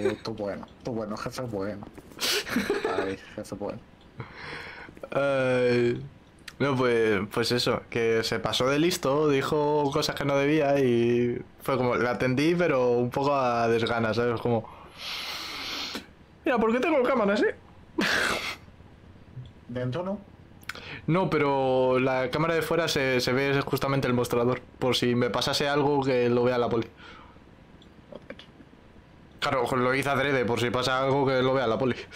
tú bueno, jefe bueno. Ay, jefe bueno. Eh, no, pues eso, que se pasó de listo, dijo cosas que no debía y fue como, le atendí, pero un poco a desganas, ¿sabes? Como, mira, ¿por qué tengo cámaras, eh? Dentro no. No, pero la cámara de fuera se ve justamente el mostrador, por si me pasase algo que lo vea la poli. Joder. Claro, lo hice adrede, por si pasa algo que lo vea la poli.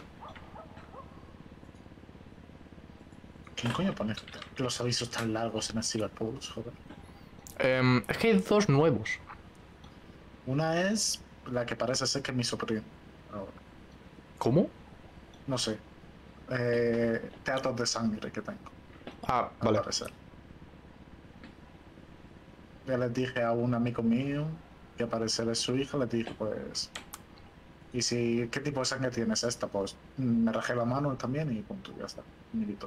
¿Quién coño pone los avisos tan largos en el Cyberpunk? Joder. Es que hay dos nuevos. Una es la que parece ser que es mi sobrino. Ahora, ¿Cómo? no sé. Teatros de sangre que tengo, Ah, al vale. parecer. Ya les dije a un amigo mío que al parecer es su hija, les dije, pues, ¿y si qué tipo de sangre tienes esta? Pues me rajé la mano también y punto, ya está. Amiguitos.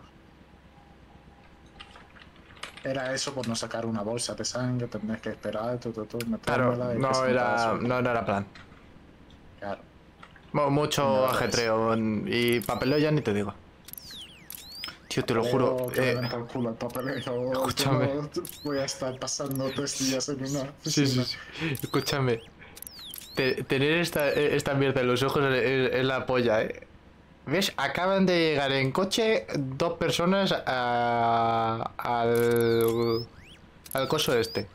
Era eso por no sacar una bolsa de sangre, tener que esperar, Claro, metérmela y que se notara solo. no era plan. Claro. Y Mucho nada, pues, ajetreo y papeleo ya ni te digo. Tío, te lo juro. papeleo, que le den por culo al papeleo. Yo Escúchame. no voy a estar pasando 3 días en una Sí, sí, oficina. sí. Escúchame. Tener esta mierda en los ojos es la polla, ¿eh? ¿Ves? Acaban de llegar en coche dos personas al coso este.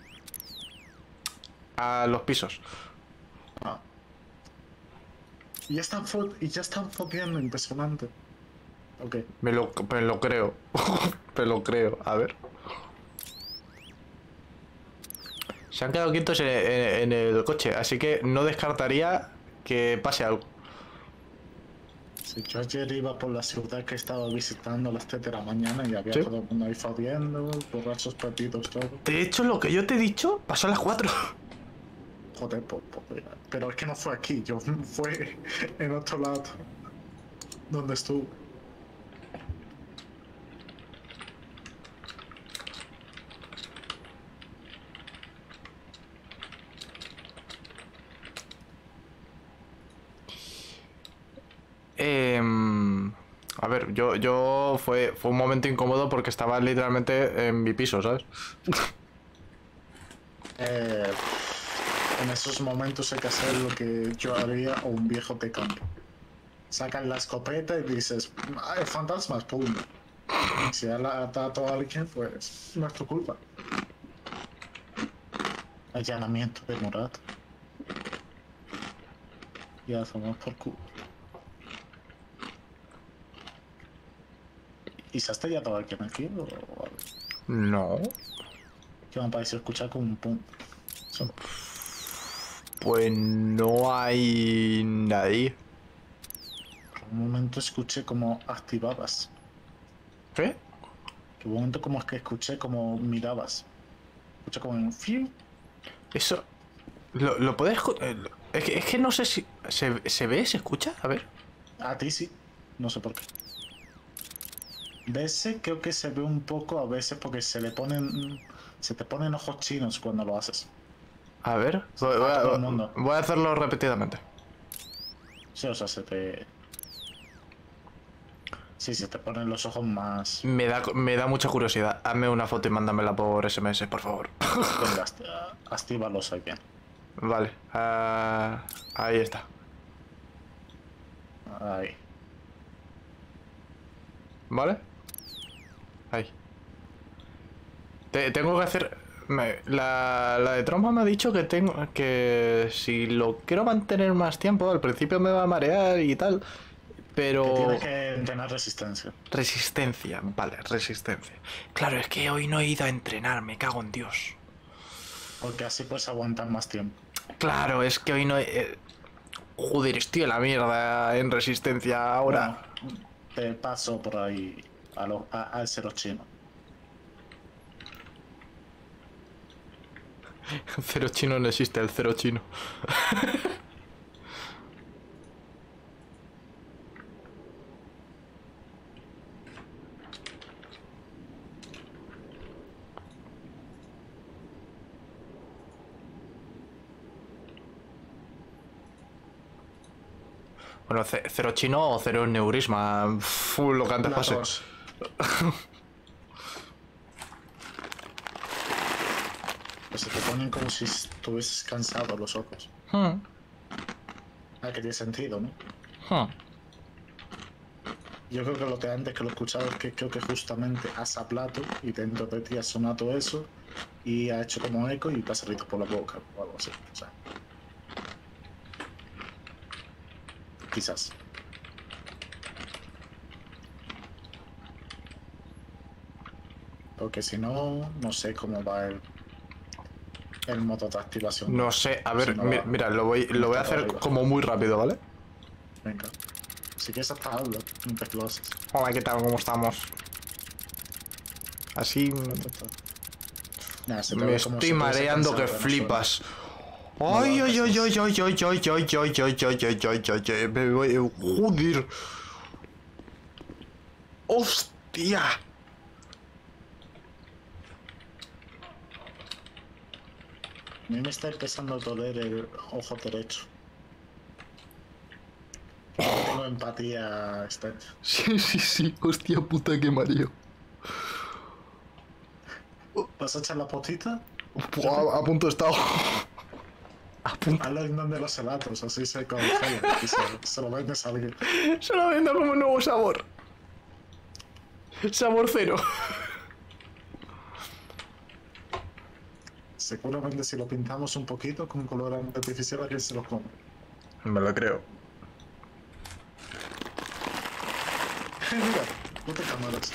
A los pisos. Ah. Y ya están foteando, impresionante. Ok. Me lo creo. Me lo creo. A ver. Se han quedado quietos en el coche, así que no descartaría que pase algo. Si yo ayer iba por la ciudad que estaba visitando a las 3 de la mañana y había ¿Sí? todo el mundo ahí jodiendo, borrachos perdidos, todo. De hecho, lo que yo te he dicho pasó a las 4. Joder, pero es que no fue aquí, yo fue en otro lado donde estuve. A ver, fue un momento incómodo porque estaba literalmente en mi piso, ¿sabes? Eh, en esos momentos hay que hacer lo que yo haría o un viejo de campo. Sacas la escopeta y dices, hay fantasmas, pum. Si ha atado a alguien, pues no es tu culpa. Allanamiento de morada. Ya somos por culo. ¿Y se ha estrellado alguien aquí o algo? No. Que me pareció escuchar como un pum. Solo. Pues no hay nadie. Por un momento escuché como activabas. ¿Qué? Que un momento como es que escuché como mirabas. Escuché como un fiu. Eso. ¿Lo puedes.? Es que no sé si. ¿Se ve? ¿Se escucha? A ver. A ti sí. No sé por qué. De ese creo que se ve un poco a veces porque se le ponen. Se te ponen ojos chinos cuando lo haces. A ver. A todo el mundo. Voy a hacerlo repetidamente. Sí, o sea, se te. Sí, se te ponen los ojos más. Me da mucha curiosidad. Hazme una foto y mándamela por SMS, por favor. Venga, actívalos ahí bien. Vale. Ahí está. Ahí. ¿Vale? Ahí. Tengo que hacer. La de Troma me ha dicho que tengo. Que si lo quiero mantener más tiempo, al principio me va a marear y tal. Que Pero. tienes que entrenar resistencia. Resistencia, vale, resistencia. Claro, es que hoy no he ido a entrenar, me cago en Dios. Porque así puedes aguantar más tiempo. Claro, es que hoy no he. Joder, estoy en la mierda en resistencia ahora. Bueno, te paso por ahí al cero chino. Cero chino no existe, el cero chino. Bueno, cero chino o cero neurisma. Full lo que antes Las pase. dos. Pues se te ponen como si estuvieses cansado los ojos. Hmm, Ah, que tiene sentido, ¿no? hmm. Yo creo que lo que antes que lo he escuchado es que creo que justamente has hablado y dentro de ti ha sonado eso y ha hecho como eco y te ha salido por la boca o algo así. O sea, quizás. Porque si no, no sé cómo va el modo de activación. No sé, a ver, Si no va- mira, lo voy a hacer arriba. como muy rápido, ¿vale? Venga. Si quieres hasta habla, mientras que lo haces. Hola, ¿qué tal? ¿Cómo estamos? Así Nada, se te me ve como estoy si estuviese mareando que cansado, no flipas. No Ay, lo ay, ay, hagas. ay, ay, ay, ay, ay, ay, ay, ay, ay, ay, ay, ay, me voy. Joder. Hostia. A mí me está empezando a doler el ojo derecho. No tengo empatía, Steph. Sí, sí, sí. Hostia puta, qué mareo. ¿Vas a echar la potita? A punto he estado. A punto. Hazlo en donde los helados, así se congela y se lo vendes a alguien. Se lo vendo como un nuevo sabor. Sabor cero. Seguramente si lo pintamos un poquito con colorante artificial, alguien se lo come. Me lo creo. Mira, no te cámaras.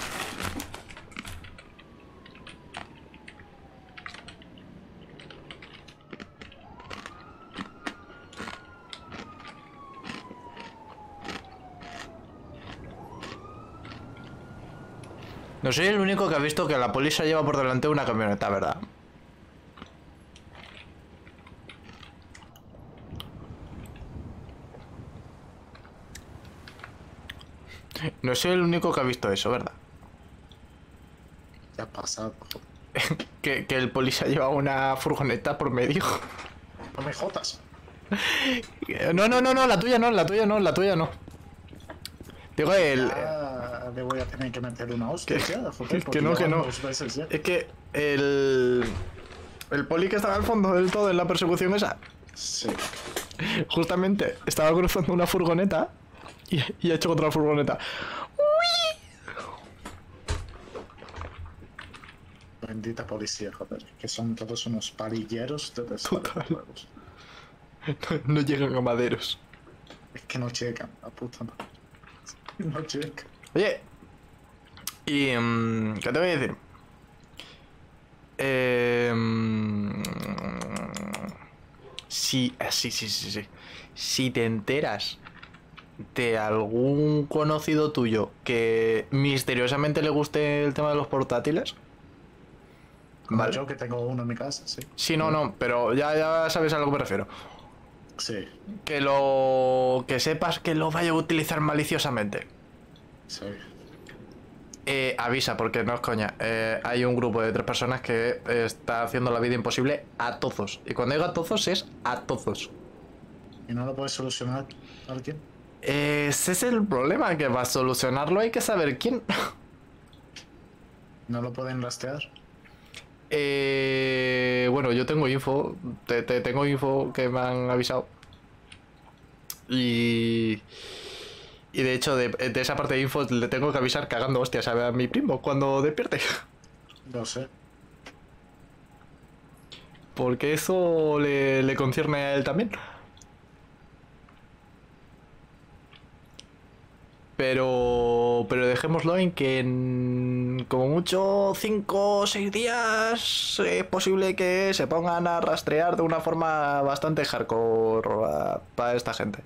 No soy el único que ha visto que la policía lleva por delante una camioneta, ¿verdad? No soy el único que ha visto eso, ¿verdad? Ya ha pasado. Que el policía lleva una furgoneta por medio. No me jodas. No, no, no, no, la tuya no, la tuya no, la tuya no. Digo, Ya le voy a tener que meter una hostia, ya, joder, que no, porque que ya no. van 2 veces ya. Es que el poli que estaba al fondo del todo en la persecución esa, Sí. justamente estaba cruzando una furgoneta y ha hecho contra la furgoneta. Bendita policía, joder. Que son todos unos parilleros de Total. juegos. No llegan a maderos. Es que no llegan, la puta madre. No llegan. Oye, y ¿qué te voy a decir? Sí, sí, sí, sí, sí. Si te enteras de algún conocido tuyo que misteriosamente le guste el tema de los portátiles, Como vale. yo que tengo uno en mi casa, sí. Sí, no, no, pero ya sabes a lo que me refiero. Sí, Que sepas que lo vaya a utilizar maliciosamente. sí. Avisa, porque no es coña. Hay un grupo de 3 personas que está haciendo la vida imposible a todos. Y cuando digo a todos es a todos. ¿Y no lo puedes solucionar alguien? Ese es el problema, que para solucionarlo hay que saber quién. ¿No lo pueden rastrear? Bueno, yo tengo info. Tengo info que me han avisado. Y de hecho, de esa parte de info le tengo que avisar cagando hostias a mi primo cuando despierte. No sé. Porque eso le concierne a él también. Pero dejémoslo en que en como mucho 5 o 6 días es posible que se pongan a rastrear de una forma bastante hardcore para esta gente.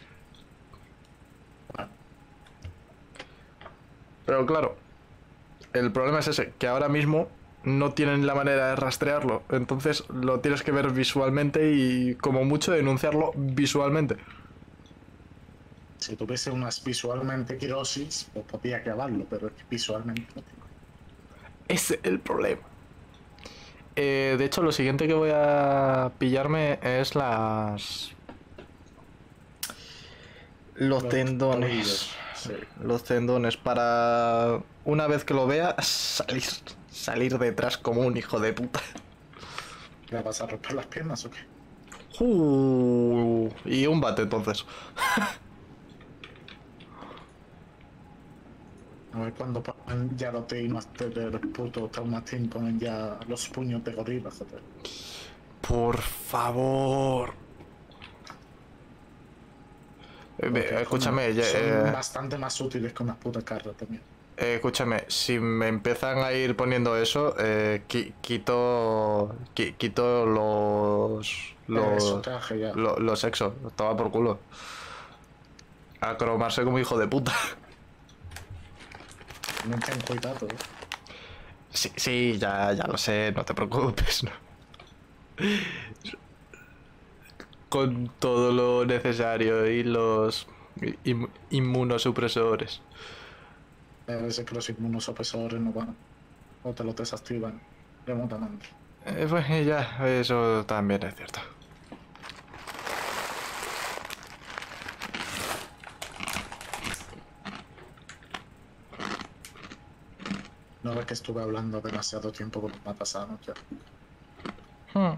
Pero claro, el problema es ese, que ahora mismo no tienen la manera de rastrearlo. Entonces lo tienes que ver visualmente y como mucho denunciarlo visualmente. Si tuviese unas visualmente quirosis, pues podría grabarlo, pero es que visualmente no tengo. Ese es el problema. De hecho, lo siguiente que voy a pillarme es Los tendones. tobillos, sí. Los tendones para una vez que lo vea salir detrás como un hijo de puta. ¿Le vas a romper las piernas o qué? Y un bate entonces. A ver cuando ponen ya los Taskmaster del puto Traumatín, ponen ya los puños de gorila, joder. Por favor. Porque, Escúchame, joder, son bastante más útiles que unas putas cartas también. escúchame, si me empiezan a ir poniendo eso, quito Eso, traje ya. los exos, estaba por culo. A cromarse como hijo de puta. No ten cuidado, Sí, sí, ya lo sé, no te preocupes. ¿No? Con todo lo necesario y los inmunosupresores. A veces que los inmunosupresores no van. O te los desactivan remotamente. Pues ya, eso también es cierto. No ves que estuve hablando demasiado tiempo con los matasanos ya. Hmm.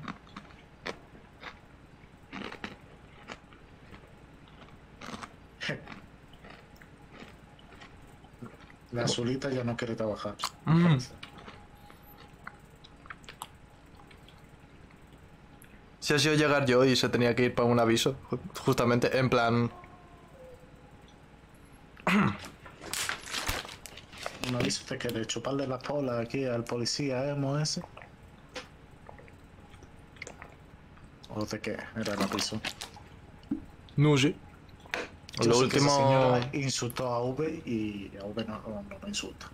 La azulita ya no quiere trabajar. Si ha sido llegar yo y se tenía que ir para un aviso, justamente, en plan... Un aviso de que de chuparle la pola aquí al policía emo ese. ¿O de qué era el aviso? No sé. Yo Lo sé que esa último... señora insultó a V y a V no lo insulta.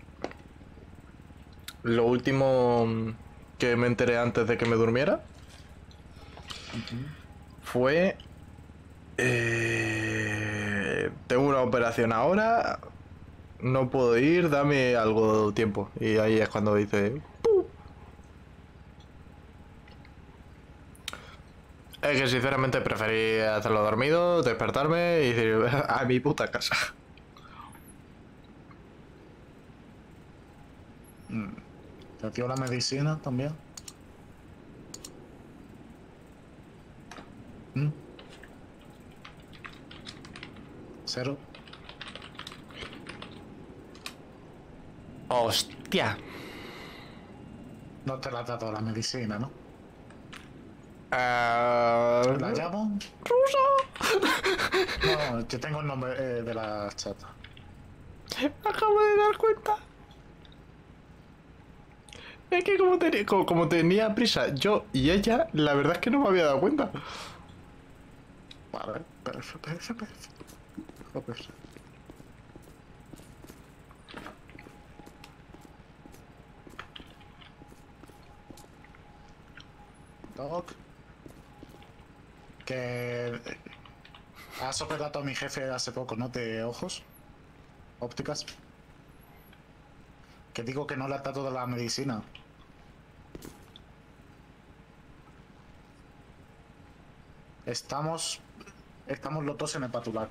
Lo último que me enteré antes de que me durmiera fue... tengo una operación ahora, no puedo ir, dame algo de tiempo. Y ahí es cuando dice... ¡Pum! Es que sinceramente preferí hacerlo dormido, despertarme y decir a mi puta casa. ¿Te dio la medicina también? ¿Cero? ¡Hostia! No te la ha dado la medicina, ¿no? Ah, ¿La llamo? No, yo tengo el nombre de la chata. Me acabo de dar cuenta. Es que como tenía prisa yo y ella, la verdad es que no me había dado cuenta. Vale, perfecto. Joder. Doc. Que has operado a mi jefe hace poco, ¿no? De ojos ópticas. Que digo que no le ha dado de la medicina. Estamos los dos en el patular.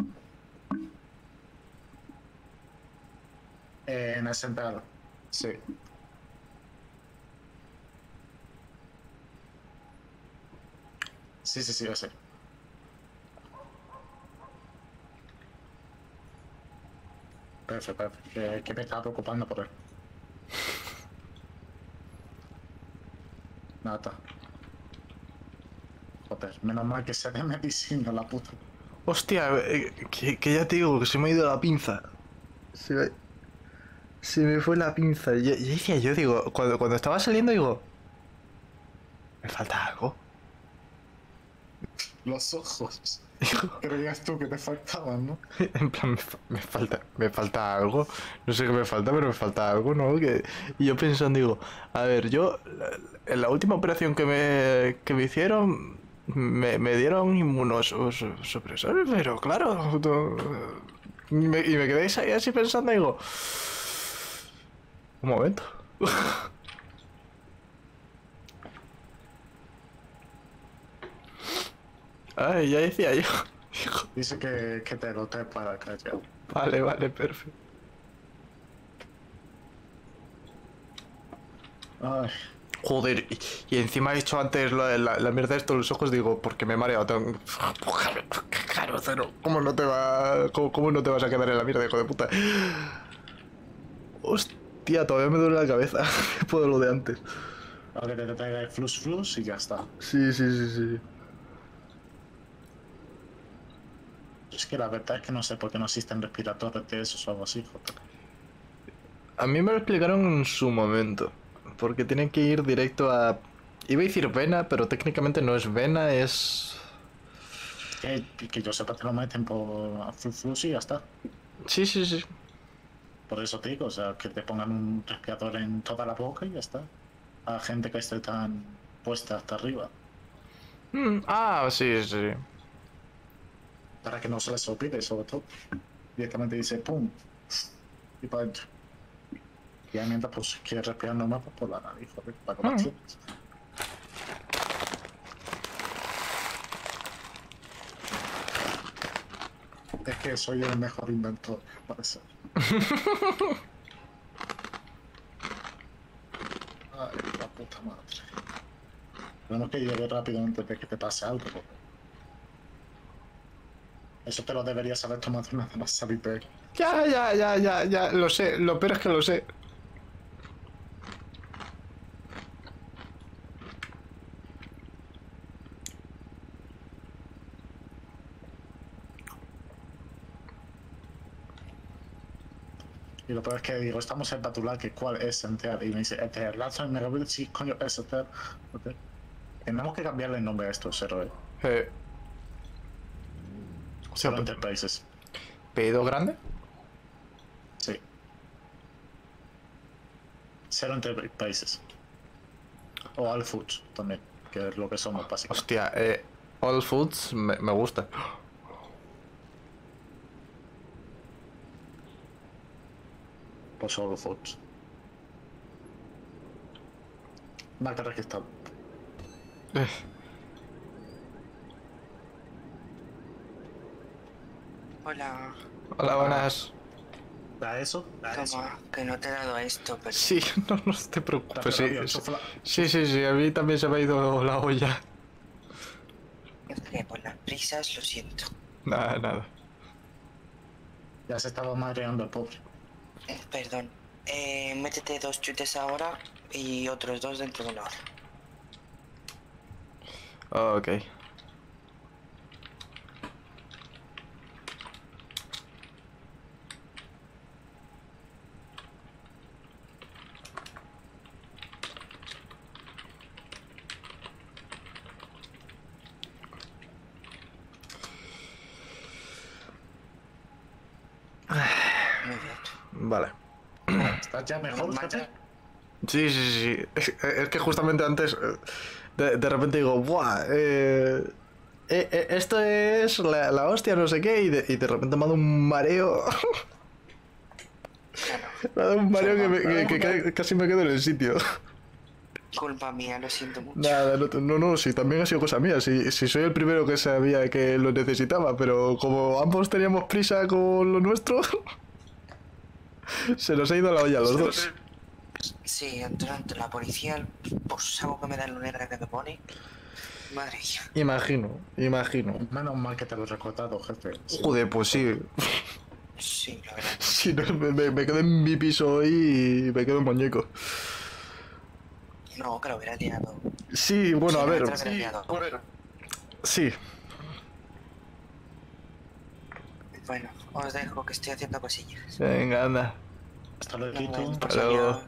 En el central. Sí. Sí, yo sé. Perfecto. Que me estaba preocupando por él. Nada. Joder, menos mal que se dé medicina la puta. Hostia, que ya te digo que se me ha ido la pinza. Se me fue la pinza. Y decía, yo digo, cuando estaba saliendo digo, me falta algo. Los ojos. Creías tú que te faltaban, ¿no? En plan, me falta algo. No sé qué me falta, pero me falta algo, ¿no? Y yo pensando, digo, a ver, yo en la última operación que me hicieron, me dieron inmunosupresores, pero claro, y me quedé ahí así pensando, digo, un momento. Ay, ya decía yo. Dice que te lo te para acá ya. Vale, vale, perfecto. Ay, Joder, y encima he dicho antes la mierda de estos los ojos, digo, porque me he mareado. Claro, cero. ¿Cómo no te va, cómo no te vas a quedar en la mierda, hijo de puta? Hostia, todavía me duele la cabeza. Puedo lo de antes. ahora que te traiga el flus y ya está. Sí, sí, sí, sí. Es que la verdad es que no sé por qué no existen respiradores de esos o algo así, joder. A mí me lo explicaron en su momento. Porque tienen que ir directo a... Iba a decir vena, pero técnicamente no es vena, es... Que yo sepa te lo meten por flus y ya está. Sí, sí, sí. Por eso te digo, o sea, que te pongan un respirador en toda la boca y ya está. A gente que esté tan puesta hasta arriba. Sí, sí. Para que no se les olvide, sobre todo. Directamente dice pum y para adentro. Y ahí mientras pues quieres respirar nomás pues, por la nariz, joder, para que las Mm. tienes. Es que soy el mejor inventor, parece. Ay, la puta madre. Tenemos que llegar rápido antes de que te pase algo, porque eso te lo deberías saber tomado nada más salir de... Ya, ya, ya, ya, ya, lo sé. Lo peor es que lo sé. Y lo peor es que digo, estamos en Patulaque, ¿cuál es Enter? Y me dice, Enter, Lanza, y me revuelve, sí, coño, es Enter. Okay. Tenemos que cambiarle el nombre a estos héroes. Eh, Solo Enterprises. ¿Pedido grande? Sí. Zero Enterprises. O All Foods también, que es lo que somos básicamente. Hostia, All Foods me gusta. Pues All Foods. Marca registrada. Eh, Hola, Hola, buenas. ¿Da eso? toma, que no te he dado esto, pero Sí, no te preocupes. Sí, Rápido, sí, chufla. sí, a mí también se me ha ido la olla. es que por las prisas lo siento. Nada, nada. Ya se estaba mareando el pobre. Perdón. Métete 2 chutes ahora y otros 2 dentro de una hora. Ok. Muy bien. Vale. ¿Estás ya mejor, jefe? Sí, sí, sí. Es que justamente antes, de repente digo, ¡buah! Esto es la hostia, no sé qué, y de repente me ha dado un mareo. Me ha dado un mareo que casi me quedo en el sitio. Culpa mía, lo siento mucho. Nada, no, sí, también ha sido cosa mía. Sí, soy el primero que sabía que lo necesitaba, pero como ambos teníamos prisa con lo nuestro, se nos ha ido la olla a los dos. Sí, durante la policía, pues algo que me da lo negra que me pone. Madre mía. Imagino. Menos mal que te lo he recordado, jefe. Sí. Joder, pues sí. Sí, la verdad. Si no, me quedo en mi piso hoy y me quedo muñeco. No, que lo hubiera tirado. Sí, bueno, a ver. Sí. Bueno, os dejo que estoy haciendo cosillas. Venga, anda. Hasta luego. Hasta luego.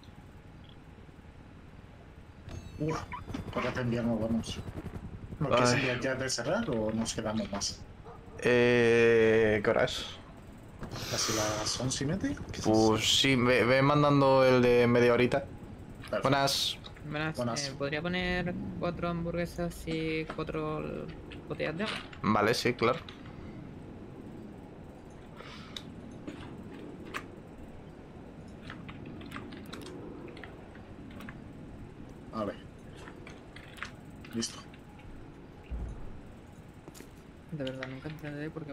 ¿Por qué te enviamos? Vamos. ¿Nos quieres enviar ya de cerrar o nos quedamos más? ¿Qué hora es? ¿Casi las 11:30? Pues sí, ve mandando el de media horita. Perfecto. Buenas. Buenas. ¿Podría poner 4 hamburguesas y 4 botellas de agua? Vale, sí, claro. Vale. Listo. De verdad, nunca entenderé por qué